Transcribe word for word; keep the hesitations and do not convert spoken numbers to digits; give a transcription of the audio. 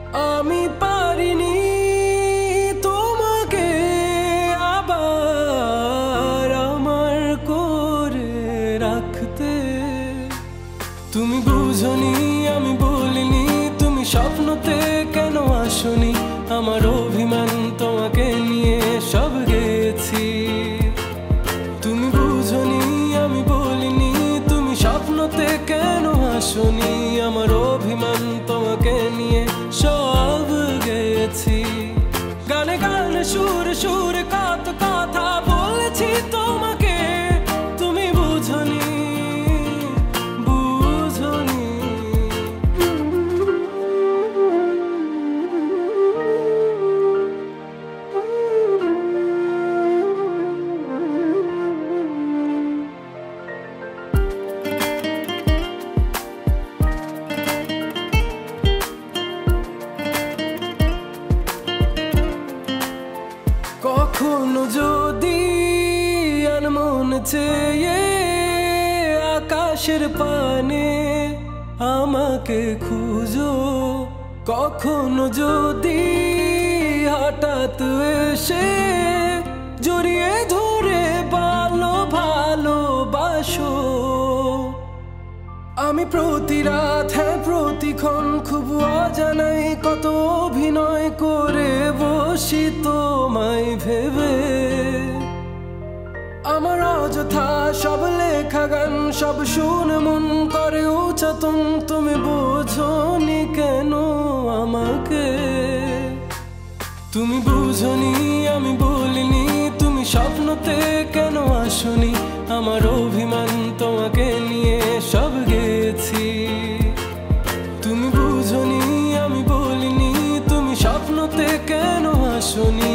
আমি পারিনি তোমাকে আবার আমার করে রাখতে। তুমি বুঝনি আমি বলিনি, তুমি স্বপ্নতে কেন আসনি, আমার অভিমান তোমাকে নিয়ে সব গেছি। তুমি বুঝনি আমি বলিনি, তুমি স্বপ্নতে কেন আসনি, আমার অভিমান তোমাকে নিয়ে সব গেছি। গানে গানে সুরে সুরে কত কথা বলেছি তোমাকে, তুমি বুঝনি বুঝনি। কখনো যদি আনমন চেয়ে আকাশের পানে আমাকে খুঁজো, কখনো যদি হঠাৎ এসে জড়িয়ে ধরে ভালো ভালোবাসো। আমি প্রতি রাত হ্যাঁ প্রতিক্ষণ খুব অজানাই কত অভিনয় করে বসি তোমায় ভেবে। আমার অযথা সব লেখা গান সব শুনে মন করে উচ্চাতন, তুমি বোঝনি কেন আমাকে। তুমি বুঝনি আমি বলিনি, তুমি স্বপ্নতে কেন আসনি, আমার অভিমান তোমাকে নিয়ে সব গেছি। তুমি বুঝনি আমি বলিনি, তুমি স্বপ্নতে কেন আসনি,